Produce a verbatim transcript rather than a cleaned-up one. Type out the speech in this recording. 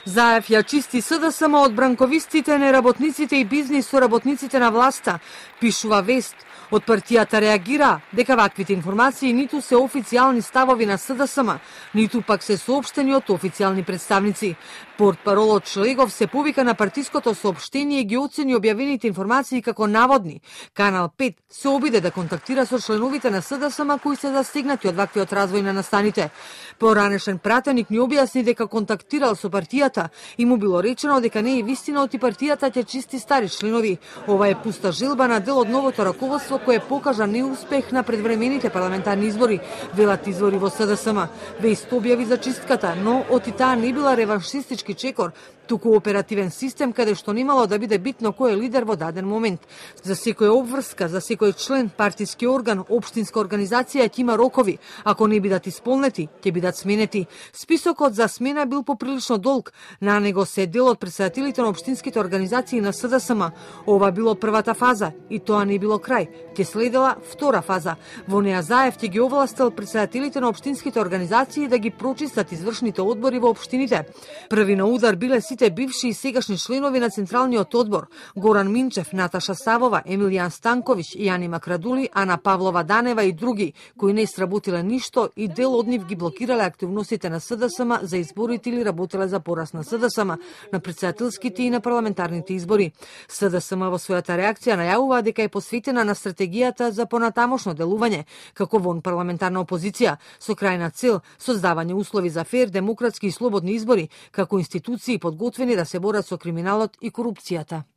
Заев ја чисти СДСМ од бранковистите, неработниците и бизнис соработниците на власта, пишува вест. Од партијата реагира дека ваквите информации ниту се официјални ставови на СДСМ, ниту пак се соопштени од официјални представници. Портпаролот Шлегов се повика на партиското соопштение и ги оцени објавените информации како наводни. Канал пет се обиде да контактира со членовите на СДСМ кои се застигнати од ваквиот развој на настаните. Поранешен пратеник ни објасни дека контактирал со партијата и му било речено дека не е вистина оти партијата ќе чисти стари членови. Ова е пуста желба на дел од новото раководство кое покажа неуспех на предвремените парламентарни избори, велат извори во СДСМ. Вест објави за чистката, но оти таа не била реваншистички чекор, туку оперативен систем каде што немало да биде битно кој е лидер во даден момент. За секоја обврска, за секој член, партиски орган, општинска организација ќе има рокови. Ако не бидат исполнети, ќе бидат сменети. Списокот за смена бил поприлично долг. На него се дел од претседателите на општинските организации на СДСМ. Ова било првата фаза и тоа не било крај. Ќе следела втора фаза. Во неа Заев ќе ги овластил претседателите на општинските организации да ги прочистат извршните одбори во општините. Први на удар биле сите бивши и сегашни членови на Централниот одбор: Горан Минчев, Наташа Савова, Емилијан Станковиќ, Јани Макрадули, Ана Павлова Данева и други, кои не сработиле ништо и дел од нив ги блокирале активностите на СДСМ за изборите или работеле за пораст на СДСМ на претседателските и на парламентарните избори. СДСМ во својата реакција најавува дека е посветена на стратегијата за понатамошно делување како вон парламентарна опозиција со крајна цел создавање услови за фер, демократски и слободни избори како институции подготвени да се борат со криминалот и корупцијата.